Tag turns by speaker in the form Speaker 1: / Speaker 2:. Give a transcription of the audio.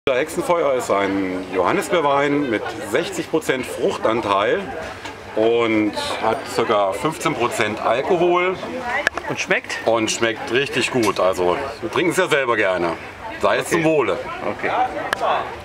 Speaker 1: Der Hexenfeuer ist ein Johannisbeerwein mit 60% Fruchtanteil und hat ca. 15% Alkohol.
Speaker 2: Und schmeckt?
Speaker 1: Und schmeckt richtig gut. Also wir trinken es ja selber gerne. Sei es zum Wohle.
Speaker 2: Okay.